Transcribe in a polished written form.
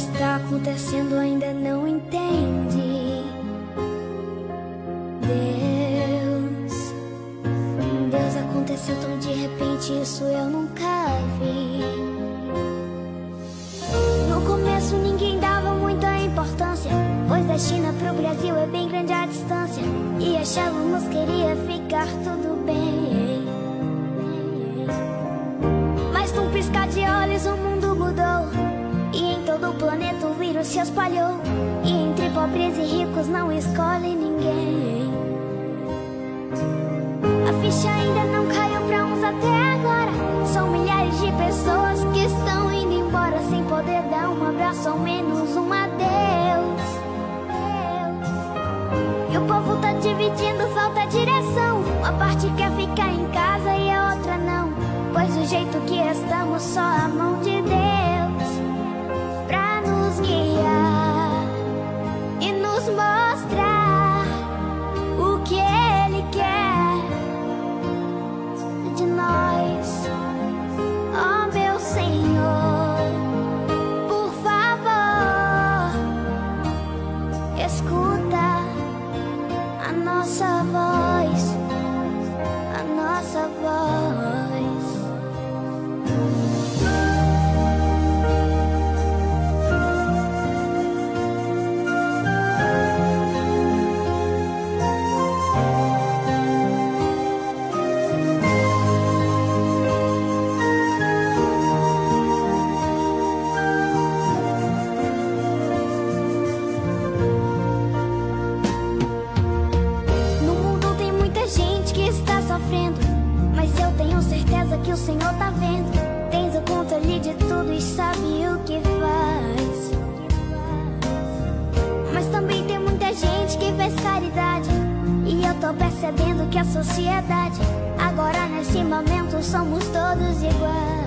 está acontecendo ainda não entende. Deus, aconteceu tão de repente, isso eu nunca vi. No começo ninguém dava muita importância, pois da China pro Brasil é bem grande a distância, e achávamos que iria ficar tudo bem. Mas num piscar de olhos o mundo mudou, e em todo o planeta o vírus se espalhou, e entre pobres e ricos não escolhe ninguém. A ficha ainda não caiu pra uns até agora. São milhares de pessoas que estão indo embora sem poder dar um abraço, ao menos um adeus. E o povo tá dividindo, falta direção. Uma parte quer ficar em casa e a outra não, pois do jeito que estamos, só a mão de Deus pra nos guiar e nos mostrar o que Ele quer de nós. Oh, meu Senhor, por favor, escuta a nossa voz, a nossa voz. Mas eu tenho certeza que o Senhor tá vendo. Tens o controle de tudo e sabe o que faz. Mas também tem muita gente que faz caridade, e eu tô percebendo que a sociedade agora nesse momento somos todos iguais.